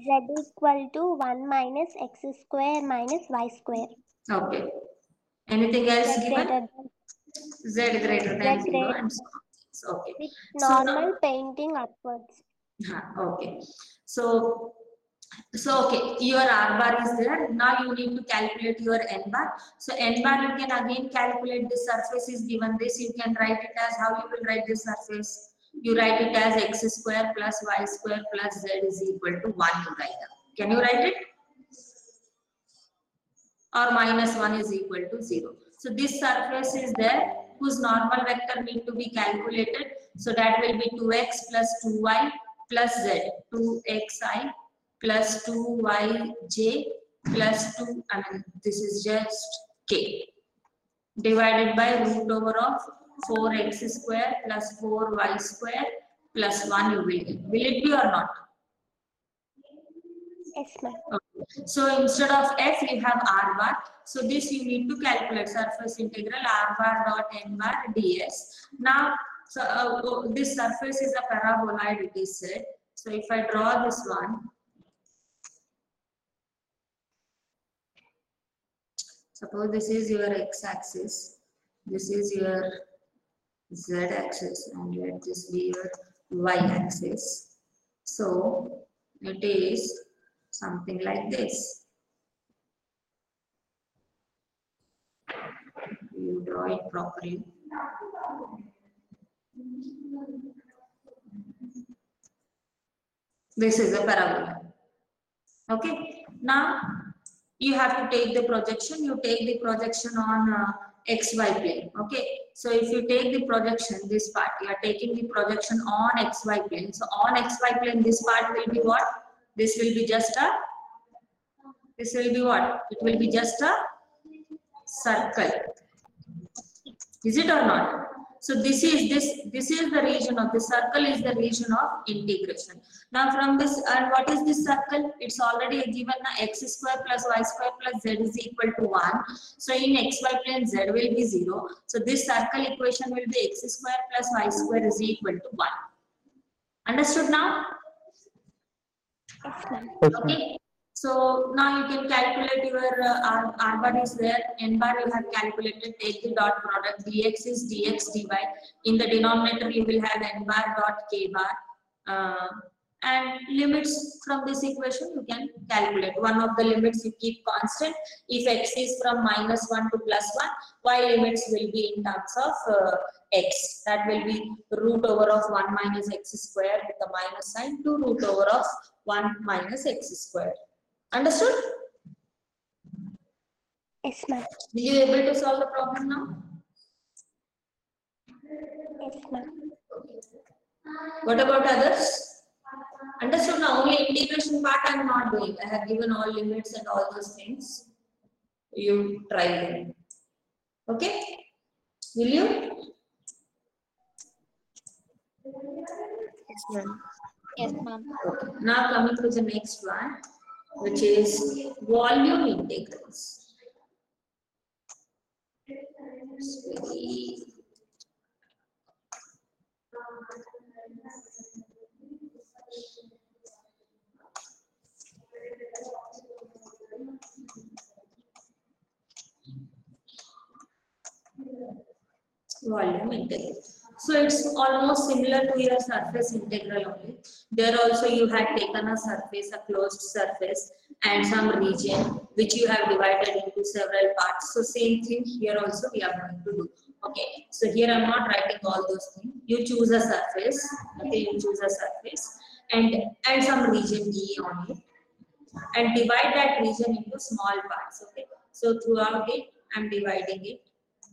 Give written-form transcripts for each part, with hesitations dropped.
equal to 1 minus x square minus y square. Okay. Anything else Z given? greater than Z greater than Z 0 greater and so on. Okay. with So now, normal painting upwards. okay. So okay, your R bar is there. Now you need to calculate your N bar. So N bar you can again calculate. The surface is given this. You can write it as, how you will write this surface? You write it as x square plus y square plus z is equal to 1. You write that. Can you write it? Or minus 1 is equal to 0. So this surface is there whose normal vector need to be calculated. So that will be 2x plus 2y plus z. 2xi plus 2yj plus 2, I mean this is just k, divided by root over of 4x square plus 4y square plus 1 you will get. Will it be or not? Yes, ma'am. Okay. So instead of f you have r bar. So this you need to calculate surface integral r bar dot n bar ds. Now so this surface is a paraboloid, it is said. So if I draw this one, suppose this is your x axis, this is your z axis, and let this be your y axis. So it is something like this. You draw it properly. This is a parabola. Okay. Now you have to take the projection. You take the projection on xy plane. Okay. So if you take the projection, this part, you are taking the projection on xy plane. So on xy plane, this part will be what? This will be just a. This will be what? It will be just a circle. Is it or not? So this is the region of the circle, is the region of integration. Now from this, and what is this circle? It's already given na x square plus y square plus z is equal to 1. So in xy plane z will be 0. So this circle equation will be x square plus y square is equal to 1. Understood now? Yes, ma'am. Yes, ma'am. Okay. So now you can calculate your R bar is there, N bar you have calculated, take the dot product, dx is dx dy. In the denominator you will have N bar dot k bar. And limits from this equation you can calculate. One of the limits you keep constant. If x is from minus 1 to plus 1, y limits will be in terms of x. That will be root over of 1 minus x square with a minus sign to root over of 1 minus x square. Understood? Yes, ma'am. Will you able to solve the problem now? Yes, ma'am. What about others? Understood now? Only integration part I am not doing. I have given all limits and all those things. You try them. Okay? Will you? Yes, ma'am. Yes, ma'am. Okay. Now coming to the next one, which is volume integrals. Volume integral. So it's almost similar to your surface integral only. There also you had taken a surface, a closed surface, and some region which you have divided into several parts. So same thing here also we are going to do. Okay. So here I'm not writing all those things. You choose a surface. Okay. You choose a surface and some region E on it, and divide that region into small parts. Okay. So throughout it, I'm dividing it.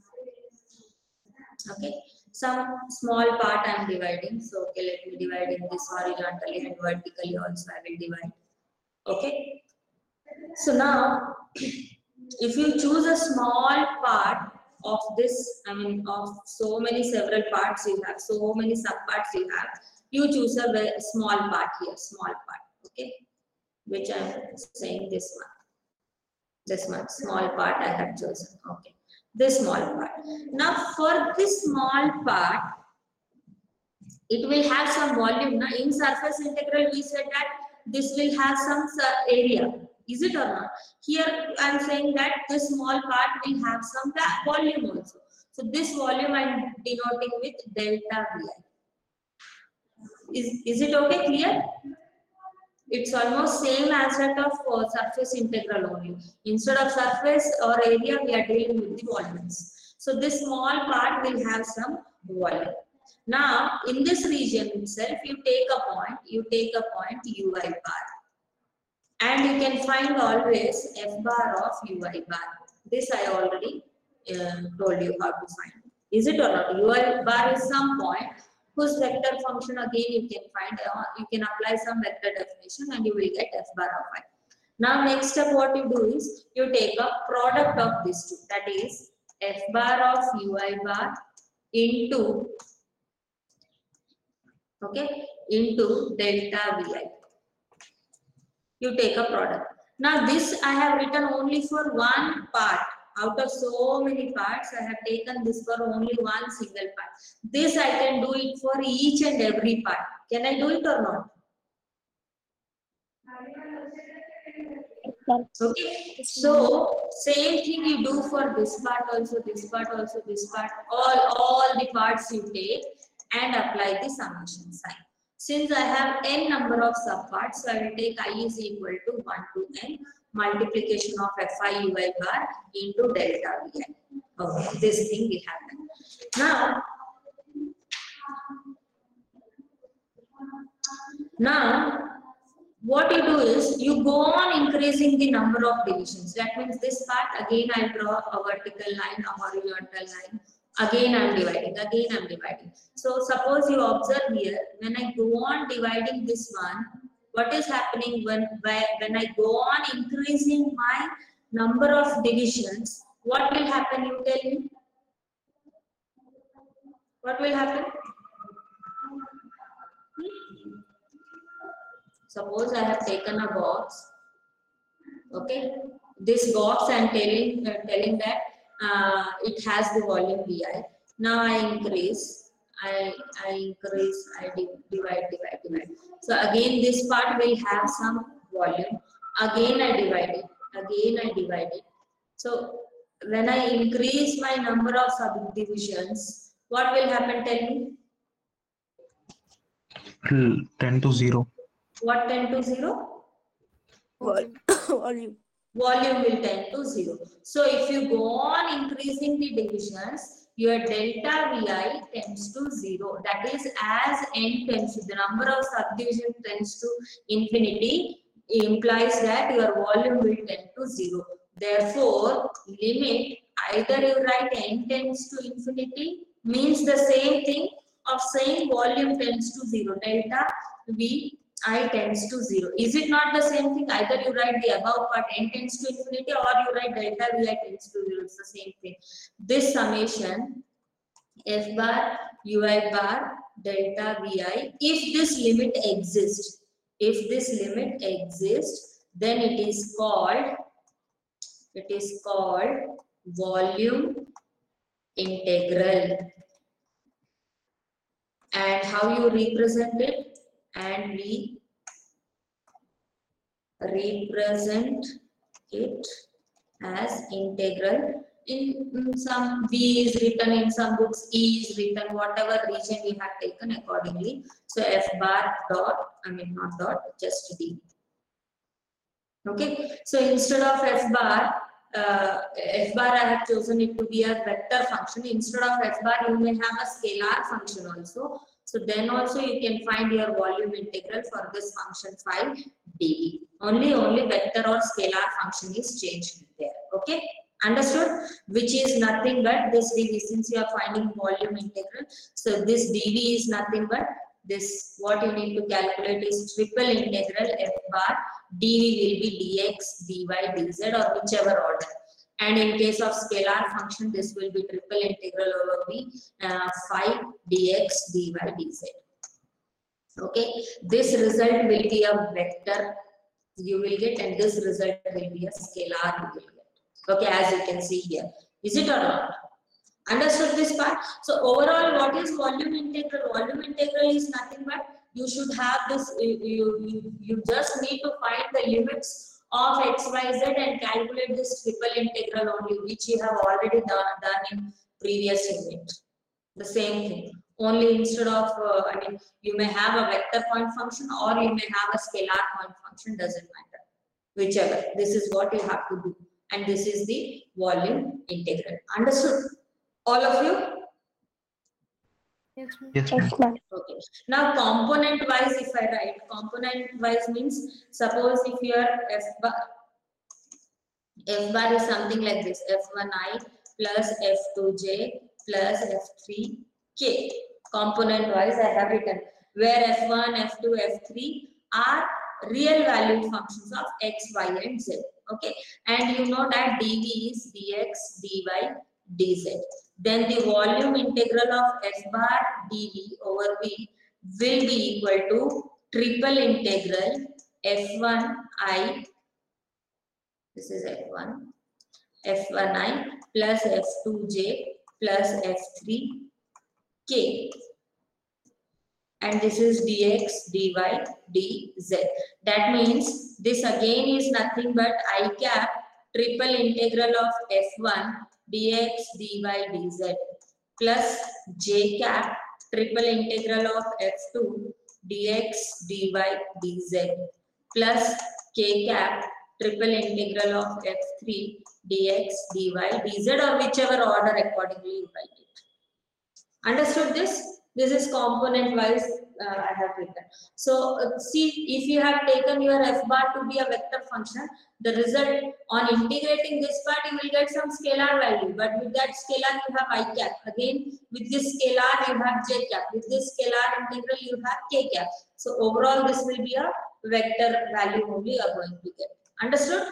Okay, some small part I am dividing. So okay, let me divide in this horizontally and vertically also I will divide. Okay, so now if you choose a small part of this, I mean of so many several parts you have, so many subparts you have, you choose a very small part here, small part. Okay, which I am saying this one small part I have chosen. Okay, this small part. Now for this small part, it will have some volume. Now in surface integral we said that this will have some area. Is it or not? Here I am saying that this small part will have some volume also. So this volume I am denoting with delta Vi. Is it okay, clear? It's almost same as that of surface integral only. Instead of surface or area, we are dealing with the volumes. So this small part will have some volume. Now, in this region itself, you take a point ui bar. And you can find always f bar of ui bar. This I already told you how to find. Is it or not? Ui bar is some point whose vector function again you can find, you can apply some vector definition and you will get f bar of I. Now next step what you do is you take a product of these two, that is f bar of ui bar into delta Vi. You take a product. Now this I have written only for one part. Out of so many parts, I have taken this for only one single part. This I can do it for each and every part. Can I do it or not? Okay. So same thing you do for this part also, this part also, this part. All the parts you take and apply the summation sign. Since I have n number of subparts, so I will take I is equal to 1 to n multiplication of fi ui bar into delta Vi. Okay, this thing will happen. Now, what you do is you go on increasing the number of divisions. That means this part again I draw a vertical line, a horizontal line. Again I am dividing. So suppose you observe here, when I go on dividing this one, what is happening when I go on increasing my number of divisions? What will happen? You tell me. What will happen? Suppose I have taken a box. Okay, this box I am telling that it has the volume Vi. Now I increase, I divide. So again this part will have some volume. Again I divide it. So when I increase my number of subdivisions, what will happen? Tell me. 10 to 0. What 10 to 0? Volume. Volume will tend to 0. So if you go on increasing the divisions, your delta Vi tends to 0. That is, as n tends to, the number of subdivisions tends to infinity, implies that your volume will tend to 0. Therefore, limit, either you write n tends to infinity, means the same thing of saying volume tends to 0. Delta Vi tends to 0. Is it not the same thing? Either you write the above part n tends to infinity or you write delta Vi tends to 0. It's the same thing. This summation f bar ui bar delta Vi, if this limit exists, then it is called volume integral. And how you represent it? And we represent it as integral. In some V is written, in some books E is written, whatever region we have taken accordingly. So f bar dot, not dot, just D. Okay, so instead of f bar I have chosen it to be a vector function. Instead of f bar, you may have a scalar function also. So then also you can find your volume integral for this function phi dv. Only vector or scalar function is changed there. Okay, understood? Which is nothing but this dv, since you are finding volume integral. So this dv is nothing but this, what you need to calculate is triple integral f bar dv will be dx, dy, dz, or whichever order. And in case of scalar function, this will be triple integral over v phi dx, dy, dz. Okay, this result will be a vector you will get, and this result will be a scalar you will get. Okay, as you can see here. Is it or not? Understood this part? So overall, what is volume integral? Volume integral is nothing but you should have this, you just need to find the limits of x, y, z and calculate this triple integral only, which you have already done in previous unit. The same thing. Only instead of, you may have a vector point function or you may have a scalar point function, doesn't matter. Whichever. This is what you have to do. And this is the volume integral. Understood? All of you? Yes, ma'am. Yes, ma'am. Yes, ma'am. Okay. Now component wise, if I write, component wise means, suppose if your f bar is something like this, f1i plus f2j plus f3k. Component wise I have written, where f1, f2, f3 are real valued functions of x, y and z. Okay, and you know that dv is dx, dy, dz. Then the volume integral of f bar dv over v will be equal to triple integral f1i, this is f1, f1i plus f2j plus f3k, and this is dx, dy, dz. That means this again is nothing but I cap triple integral of f1 dx, dy, dz plus j cap triple integral of f2 dx, dy, dz plus k cap triple integral of f3 dx, dy, dz, or whichever order accordingly you write it. Understood this? This is component wise I have written. So see, if you have taken your f bar to be a vector function, the result on integrating this part you will get some scalar value, but with that scalar you have I cap. Again with this scalar you have j cap. With this scalar integral you have k cap. So overall this will be a vector value only you are going to get. Understood?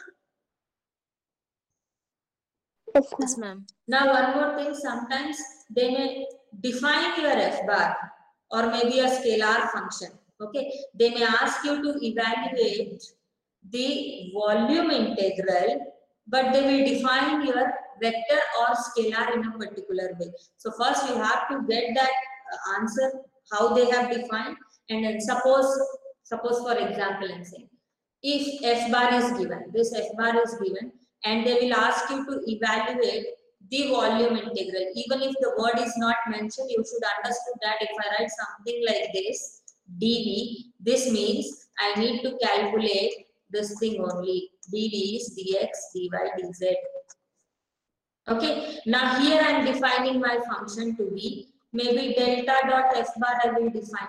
Yes, Yes, ma'am. ma'am. Now one more thing, sometimes they may define your f bar or maybe a scalar function. Okay, they may ask you to evaluate the volume integral, but they will define your vector or scalar in a particular way. So first you have to get that answer how they have defined, and then suppose for example I'm saying, if f bar is given, this f bar is given, and they will ask you to evaluate the volume integral. Even if the word is not mentioned, you should understand that if I write something like this, dv, this means I need to calculate this thing only. dv is dx, dy, dz. Okay, now here I am defining my function to be maybe delta dot f bar I will define.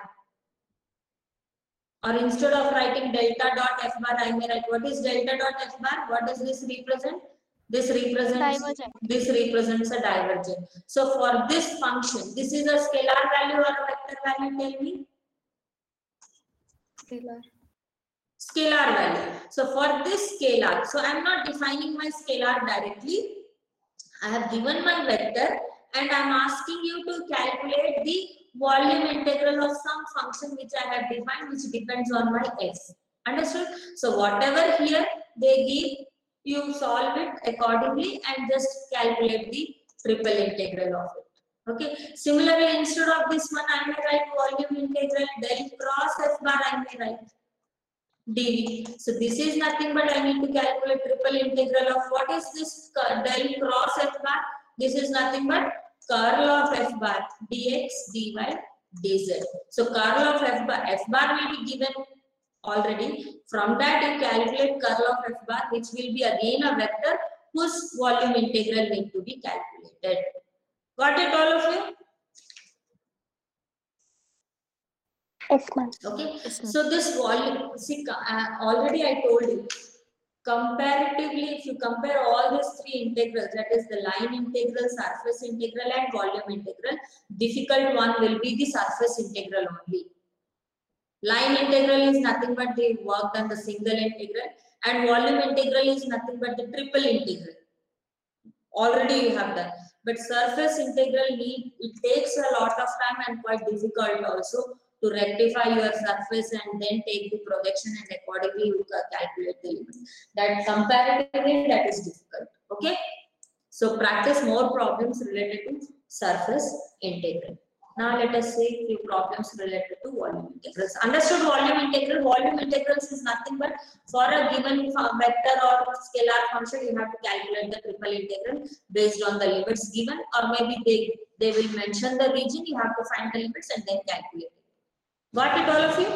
Or instead of writing delta dot f bar, I may write, what is delta dot f bar? What does this represent? This represents a divergent. So for this function, this is a scalar value or a vector value, tell me? Scalar. Scalar value. So for this scalar, so I am not defining my scalar directly. I have given my vector and I am asking you to calculate the volume integral of some function which I have defined, which depends on my s. Understood? So whatever here they give, you solve it accordingly and just calculate the triple integral of it. Okay. Similarly, instead of this one, I may write volume integral del cross f bar. I may write dv. So this is nothing but I need to calculate triple integral of what is this del cross f bar? This is nothing but curl of f bar dx, dy, dz. So curl of f bar will be given already. From that you calculate curl of f bar, which will be again a vector whose volume integral need to be calculated. Got it, all of you? Yes, ma'am. Okay, Yes, ma'am. so this volume, see, already I told you, comparatively, if you compare all these three integrals, that is the line integral, surface integral and volume integral, difficult one will be the surface integral only. Line integral is nothing but the work done the single integral, and volume integral is nothing but the triple integral. Already you have done. But surface integral it takes a lot of time and quite difficult also to rectify your surface and then take the projection and accordingly you calculate the limit. That comparatively that is difficult. Okay. So practice more problems related to surface integral. Now let us see few problems related to volume integrals. Understood volume integral? Volume integrals is nothing but for a given vector or scalar function, you have to calculate the triple integral based on the limits given, or maybe they will mention the region, you have to find the limits and then calculate it. Got it, all of you?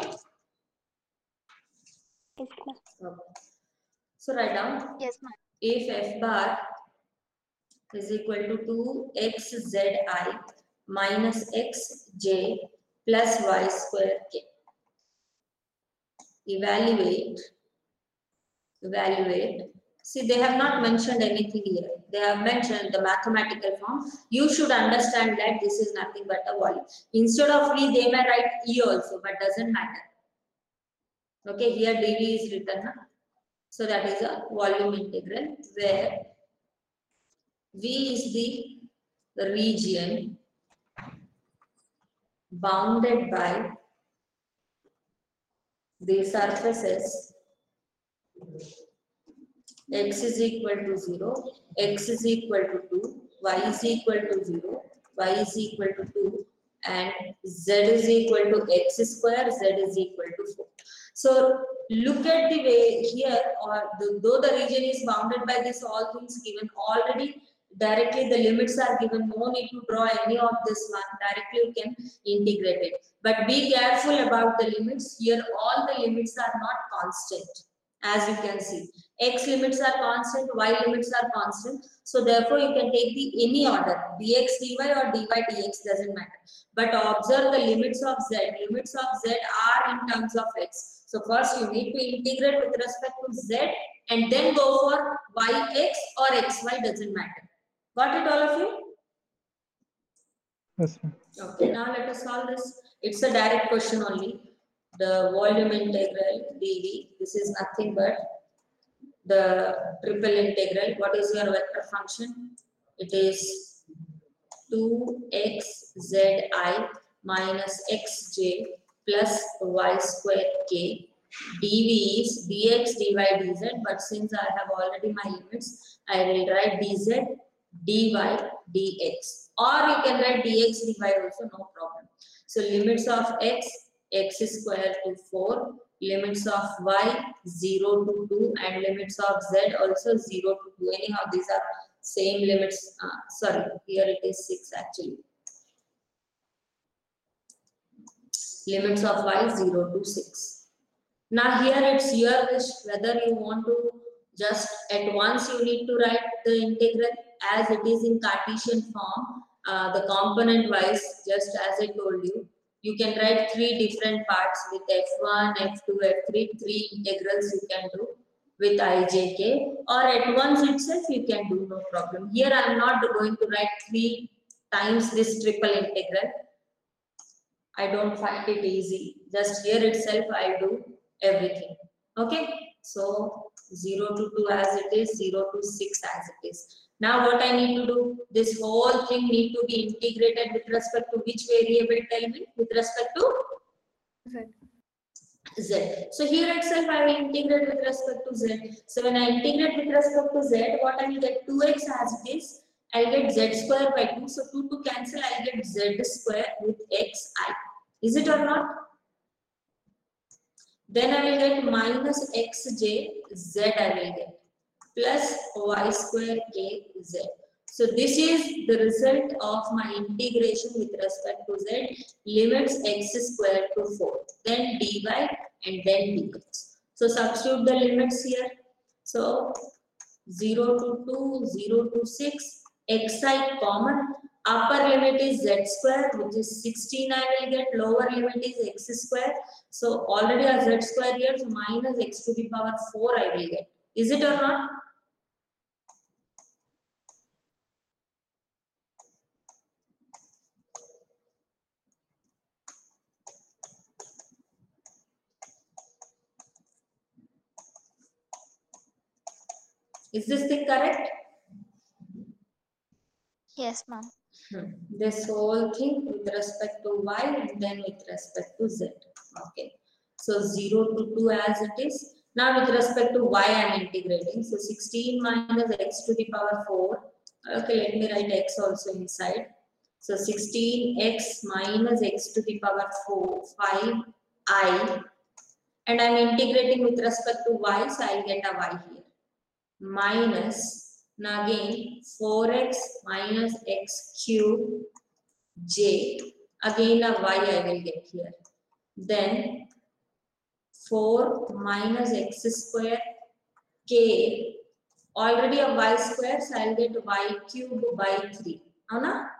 Yes, ma'am. Okay. So write down, Yes, ma'am. if f bar is equal to 2xzi minus xj plus y square k. Evaluate. See, they have not mentioned anything here. They have mentioned the mathematical form. You should understand that this is nothing but a volume. Instead of V, they may write E also, but doesn't matter. Okay, here dV is written. Huh? So that is a volume integral where V is the region bounded by the surfaces x is equal to 0, x is equal to 2, y is equal to 0, y is equal to 2, and z is equal to x square, z is equal to 4. So look at the way here, or though the region is bounded by this all things given already, directly the limits are given, no need to draw any of this one, directly you can integrate it. But be careful about the limits, here all the limits are not constant. As you can see, x limits are constant, y limits are constant. So therefore, you can take the any order, dx dy or dy dx, doesn't matter. But observe the limits of z. Limits of z are in terms of x. So first you need to integrate with respect to z and then go for yx or xy, doesn't matter. Got it, all of you? Yes, ma'am. Okay, now let us solve this. It's a direct question only. The volume integral dv, this is nothing but the triple integral. What is your vector function? It is 2xzi minus xj plus y square k. dv is dx dy dz, but since I have already my limits, I will write dz dy dx, or you can write dx dy also, no problem. So limits of x square to 4, limits of y 0 to 2, and limits of z also 0 to 2. Anyhow, these are same limits. Sorry, here it is 6 actually. Limits of y 0 to 6. Now here it's your wish whether you want to just at once you need to write the integral as it is in Cartesian form, the component wise, just as I told you. You can write 3 different parts with f1, f2, f3, 3 integrals you can do with ijk, or at once itself you can do, no problem. Here I am not going to write 3 times this triple integral. I don't find it easy. Just here itself I do everything. Okay. So 0 to 2 as it is, 0 to 6 as it is. Now what I need to do, this whole thing need to be integrated with respect to which variable, tell me, with respect to Z. z. So here itself I will integrate with respect to z. So when I integrate with respect to z, what I will get 2x as it is, I'll get z square by 2. So 2 to cancel, I'll get z square with xi. Is it or not? Then I will get minus xj, z I will get, plus y square k z. So this is the result of my integration with respect to z, limits x square to 4, then dy and then dx. So substitute the limits here. So 0 to 2, 0 to 6, xi common, upper limit is z square, which is 16 I will get, lower limit is x square. So already a z square here, so minus x to the power 4 I will get. Is it or not? Is this thing correct? Yes, ma'am. This whole thing with respect to y and then with respect to z. Okay. So 0 to 2 as it is. Now with respect to y I am integrating. So 16 minus x to the power 4. Okay, let me write x also inside. So 16x minus x to the power 4, 5I, and I'm integrating with respect to y, so I'll get a y here. Minus, now again 4x minus x cube j, again a y I will get here. Then 4 minus x square k, already a y square, so I'll get y cube by 3. Anna?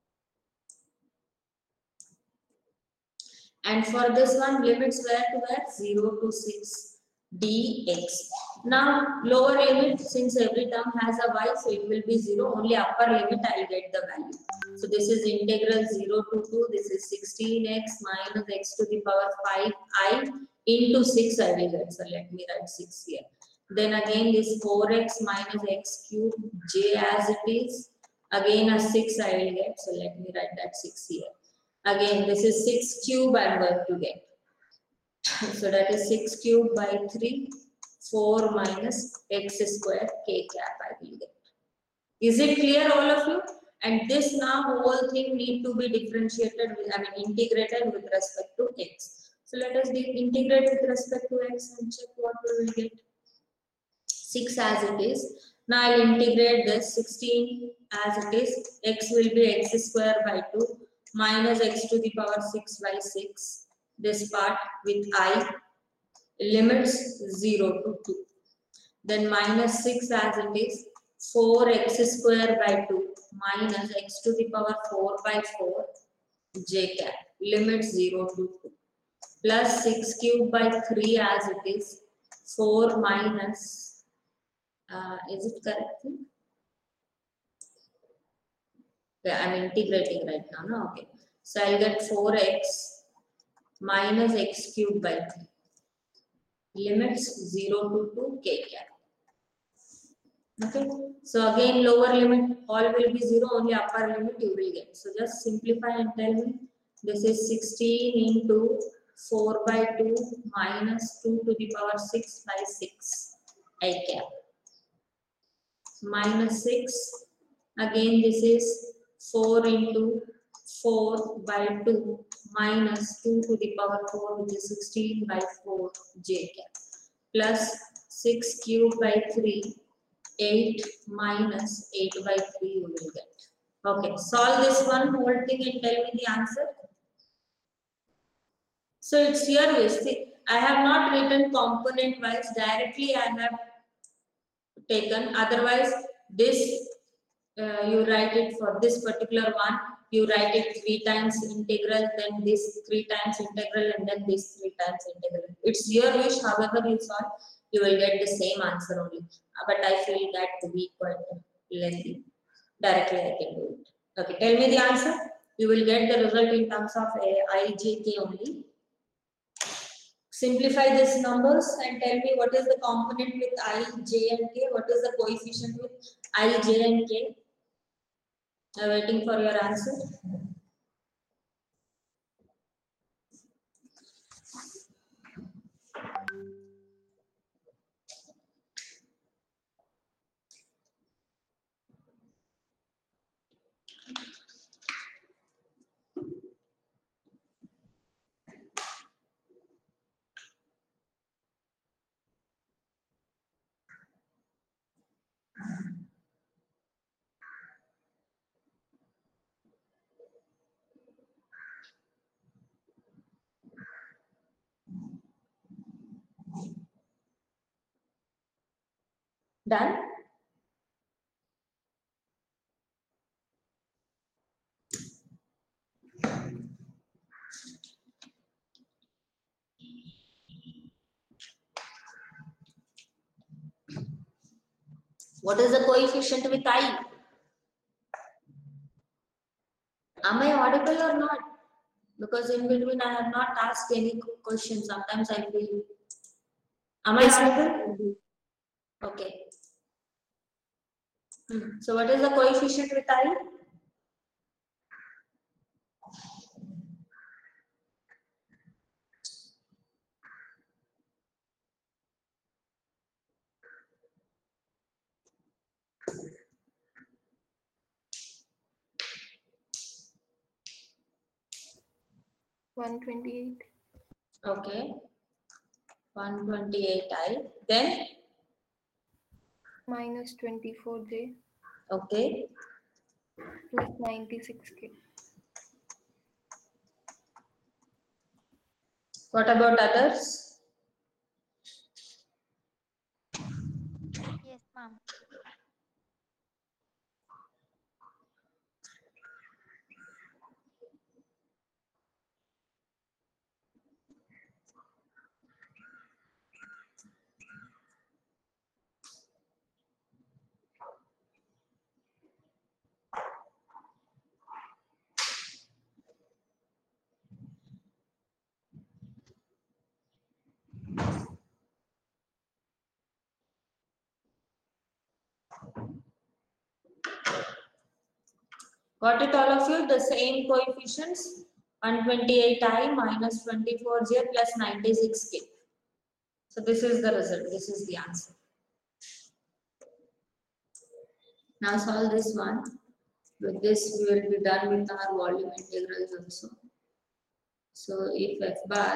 And for this one, limits where to where? 0 to 6 dx. Now, lower limit, since every term has a y, so it will be 0. Only upper limit, I will get the value. So this is integral 0 to 2. This is 16x minus x to the power 5I into 6 I will get. So let me write 6 here. Then again this 4x minus x cube j as it is. Again a 6 I will get. So let me write that 6 here. Again, this is 6 cube I am going to get. So that is 6 cube by 3, 4 minus x square k cap I will get. Is it clear all of you? And this now whole thing need to be differentiated, integrated with respect to x. So let us integrate with respect to x and check what we will get. 6 as it is. Now I will integrate this 16 as it is. X will be x square by 2 minus x to the power 6 by 6. This part with I, limits 0 to 2. Then minus 6 as it is. 4x square by 2 minus x to the power 4 by 4 j cap, limit 0 to 2, plus 6 cube by 3 as it is. 4 minus, is it correct? Yeah, I'm integrating right now, no? Okay. So I'll get 4x minus x cube by 3, limits 0 to 2 k cap. Okay, so again lower limit all will be 0, only upper limit you will get. So just simplify and tell me, this is 16 into 4 by 2 minus 2 to the power 6 by 6 I cap, minus 6, again this is 4 into 4 by 2 minus 2 to the power 4, which is 16 by 4 j cap, plus 6 cube by 3, 8 minus 8 by 3 you will get. Okay, solve this one whole thing and tell me the answer. So it's here we see, I have not written component wise, directly I have taken, otherwise this you write it for this particular one, you write it 3 times integral, then this 3 times integral, and then this 3 times integral. It's your wish, however you solve, you will get the same answer only. But I feel that to be quite lengthy. Directly I can do it. Okay, tell me the answer. You will get the result in terms of I, J, K only. Simplify these numbers and tell me what is the component with I, J and K, what is the coefficient with I, J and K. I'm waiting for your answer. Done? What is the coefficient with I? Am I audible or not? Because in between I have not asked any question. Sometimes I feel. Am I audible? Okay. So what is the coefficient with I? 128. Okay. 128i. Then, Minus 24J okay. plus 96K. What about others? Yes, ma'am. Got it, all of you? The same coefficients 128i minus 24j plus 96k. So this is the result. This is the answer. Now solve this one. With this, we will be done with our volume integrals also. So if f bar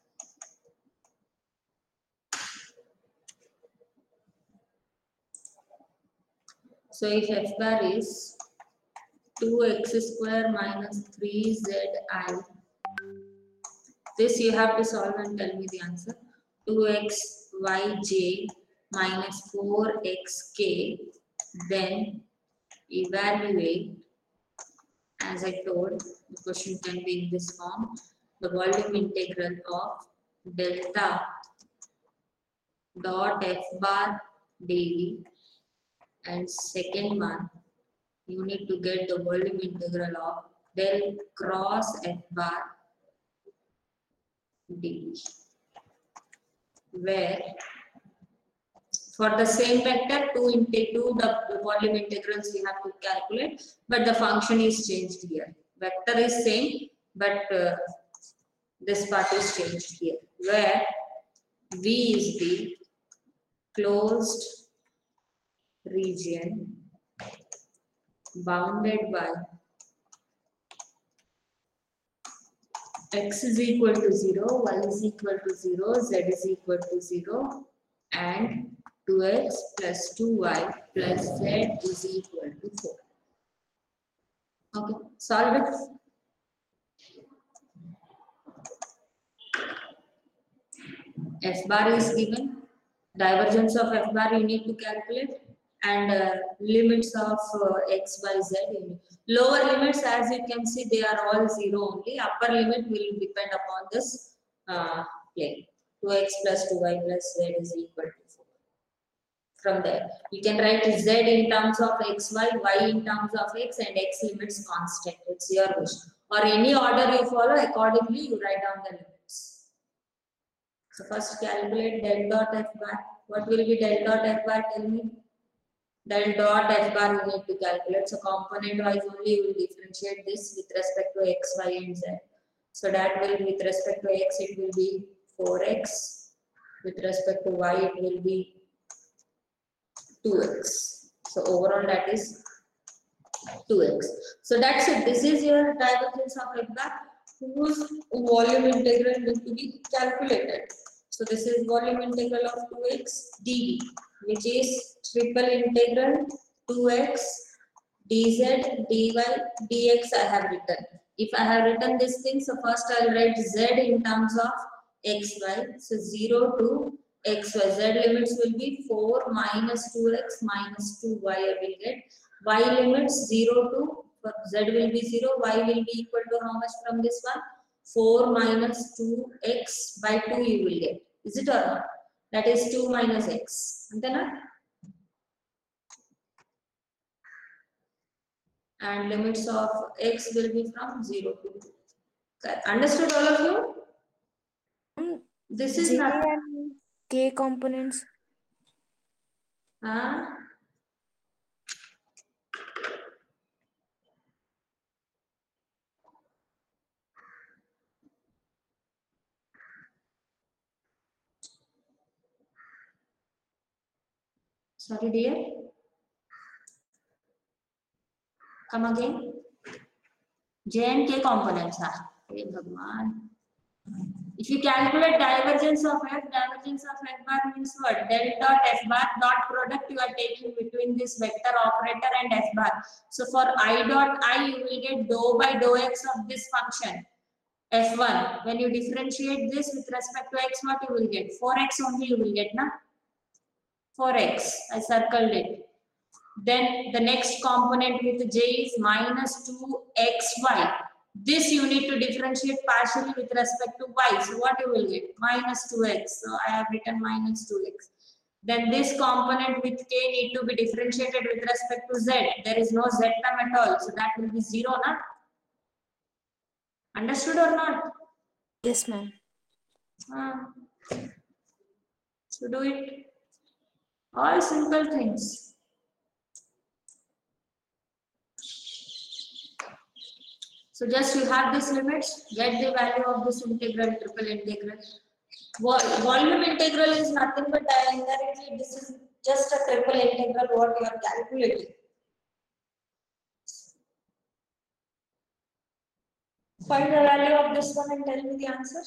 is 2x square minus 3zi, this you have to solve and tell me the answer. 2xyj minus 4xk, then evaluate. As I told, the question can be in this form. The volume integral of delta dot f bar dv, and second one, you need to get the volume integral of del cross f bar dv, where for the same vector, two the volume integrals we have to calculate, but the function is changed here. Vector is same, but this part is changed here, where V is the closed region bounded by x is equal to 0, y is equal to 0, z is equal to 0, and 2x plus 2y plus z is equal to 4. Okay, solve it. F bar is given, divergence of F bar you need to calculate, and limits of x, y, z. Lower limits, as you can see, they are all 0 only. Upper limit will depend upon this plane. 2x plus 2y plus z is equal to 4. From there, you can write z in terms of x, y in terms of x, and x limits constant. It's your wish. Or any order you follow, accordingly you write down the limits. So first calculate del dot f bar. What will be del dot f bar? Tell me. Del dot f bar you need to calculate. So component wise only you will differentiate this with respect to x, y, and z. So that will, with respect to x, it will be 4x. With respect to y, it will be 2x. So overall that is 2x. So that's it. This is your divergence of f bar, whose volume integral need to be calculated. So this is volume integral of 2x dv, which is triple integral 2x dz dy dx I have written. If I have written this thing, so first I will write z in terms of xy. So 0 to xy. Z limits will be 4 minus 2x minus 2y I will get. Y limits 0 to, z will be 0, y will be equal to how much from this one? 4 minus 2x by 2 you will get. Is it or not? That is 2 minus x. And limits of x will be from 0 to 2. Understood all of you? This is J not. and K components. Sorry, dear. Come again. J and K components are. Hey, Bhagwan. If you calculate divergence of f bar means what? Del dot f bar dot product you are taking between this vector operator and f bar. So for I dot I, you will get dou by dou x of this function f1. When you differentiate this with respect to x, what you will get? 4x only you will get, na? 4x. I circled it. Then the next component with j is minus 2xy. This you need to differentiate partially with respect to y. So what you will get? Minus 2x. So I have written minus 2x. Then this component with k need to be differentiated with respect to z. There is no z term at all. So that will be 0, na? Understood or not? Yes, ma'am. So do it. All simple things. So just you have these limits, get the value of this integral, triple integral. Volume integral is nothing but indirectly this is just a triple integral what you are calculating. Find the value of this one and tell me the answer.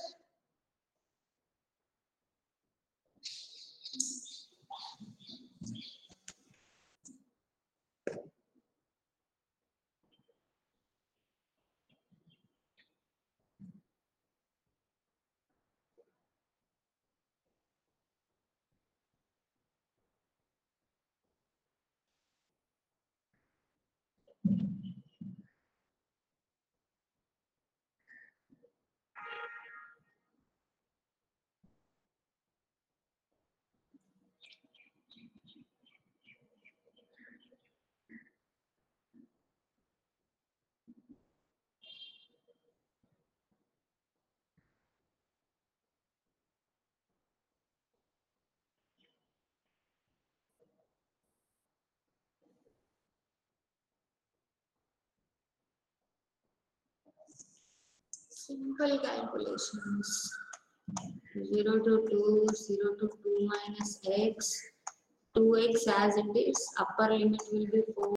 Simple calculations. 0 to 2, 0 to 2 minus x, 2x as it is, upper limit will be 4.